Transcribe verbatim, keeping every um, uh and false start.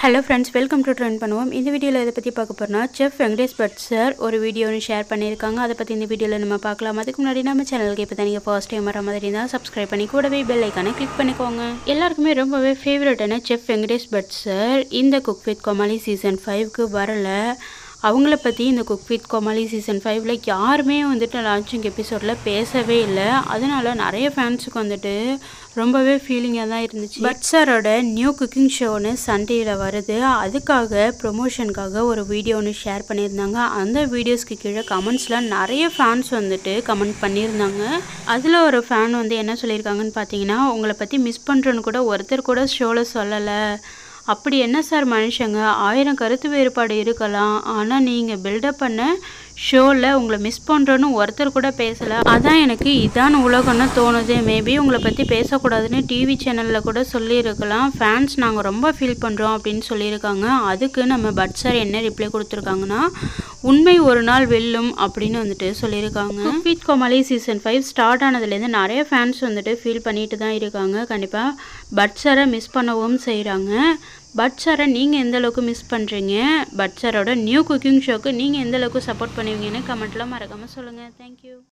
Hello friends, welcome to trend பண்ணுவோம். இந்த வீடியோவில் இதை பற்றி பார்க்க போகிறோம்னா, செஃப் வெங்கடேஷ் பட் சார் ஒரு வீடியோன்னு ஷேர் பண்ணியிருக்காங்க. அதை பற்றி இந்த வீடியோவில் நம்ம பார்க்கலாம். அதுக்கு முன்னாடி நம்ம சேனலுக்கு இப்போ தான் நீங்கள் ஃபர்ஸ்ட் டைம் வர மாதிரி இருந்தால் சப்ஸ்கிரைப் பண்ணி கூடவே பெல் ஐக்கானை கிளிக் பண்ணிக்கோங்க. எல்லாருக்குமே ரொம்பவே ஃபேவரட்டான செஃப் வெங்கடேஷ் பட் சார் இந்த குக் வித் கோமாளி சீசன் ஃபைவ்க்கு வரல. அவங்கள பற்றி இந்த குக் வித் கோமாளி சீசன் ஃபைவ்ல யாருமே வந்துட்டு லான்ச்சிங் எபிசோடில் பேசவே இல்லை. அதனால நிறைய ஃபேன்ஸுக்கு வந்துட்டு ரொம்பவே ஃபீலிங்காக தான் இருந்துச்சு. பட் சாரோட நியூ குக்கிங் ஷோன்னு சண்டேயில் வருது. அதுக்காக ப்ரொமோஷனுக்காக ஒரு வீடியோ ஒன்று ஷேர் பண்ணியிருந்தாங்க. அந்த வீடியோஸ்க்கு கீழே கமெண்ட்ஸில் நிறைய ஃபேன்ஸ் வந்துட்டு கமெண்ட் பண்ணியிருந்தாங்க. அதில் ஒரு ஃபேன் வந்து என்ன சொல்லியிருக்காங்கன்னு பார்த்தீங்கன்னா, உங்களை பற்றி மிஸ் பண்ணுறோன்னு கூட ஒருத்தர் கூட ஷோவில் சொல்லலை. அப்படி என்ன சார் மனுஷங்க, ஆயிரம் கருத்து வேறுபாடு இருக்கலாம், ஆனால் நீங்கள் பில்டப் பண்ண ஷோவில் உங்களை மிஸ் பண்ணுறோன்னு ஒருத்தர் கூட பேசலை. அதான் எனக்கு இதான உலகம்னு தோணுது. மேபி உங்களை பற்றி பேசக்கூடாதுன்னு டிவி சேனலில் கூட சொல்லியிருக்கலாம். ஃபேன்ஸ் நாங்கள் ரொம்ப ஃபீல் பண்ணுறோம் அப்படின்னு சொல்லியிருக்காங்க. அதுக்கு நம்ம பட் சார் என்ன ரிப்ளை கொடுத்துருக்காங்கன்னா, உண்மை ஒரு நாள் வெல்லும் அப்படின்னு வந்துட்டு சொல்லியிருக்காங்க. Cook with Comali season five start ஆனதுலேருந்து நிறைய ஃபேன்ஸ் வந்துட்டு ஃபீல் பண்ணிட்டு தான் இருக்காங்க. கண்டிப்பாக பட் சாரை மிஸ் பண்ணவும் செய்கிறாங்க. பட் சாரை நீங்கள் எந்த அளவுக்கு மிஸ் பண்ணுறீங்க, பட் சாரோட நியூ குக்கிங் ஷோக்கு நீங்கள் எந்த அளவுக்கு சப்போர்ட் பண்ணுவீங்கன்னு கமெண்ட்டில் மறக்காமல் சொல்லுங்கள். தேங்க்யூ.